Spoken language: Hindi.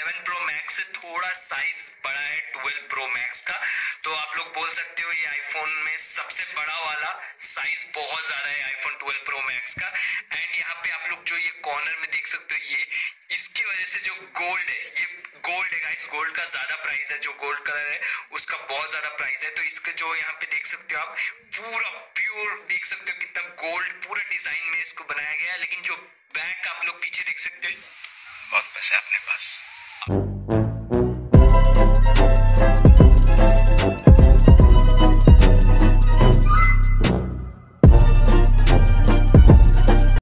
11 प्रो मैक्स से थोड़ा साइज बड़ा है 12 प्रो मैक्स का। तो आप लोग बोल सकते हो ये आईफोन में सबसे बड़ा वाला साइज बहुत ज्यादा है आईफोन 12 प्रो मैक्स का। एंड यहाँ पे आप लोग जो ये कॉर्नर में देख सकते हो, ये इसकी वजह से जो गोल्ड है, ये गोल्ड है गाइस, गोल्ड का ज्यादा प्राइस है, जो गोल्ड कलर है उसका बहुत ज्यादा प्राइस है। तो इसके जो यहाँ पे देख सकते हो आप, पूरा प्योर देख सकते हो कितना गोल्ड पूरा डिजाइन में इसको बनाया गया है। लेकिन जो बैक आप लोग पीछे देख सकते हो, बहुत पैसे अपने पास।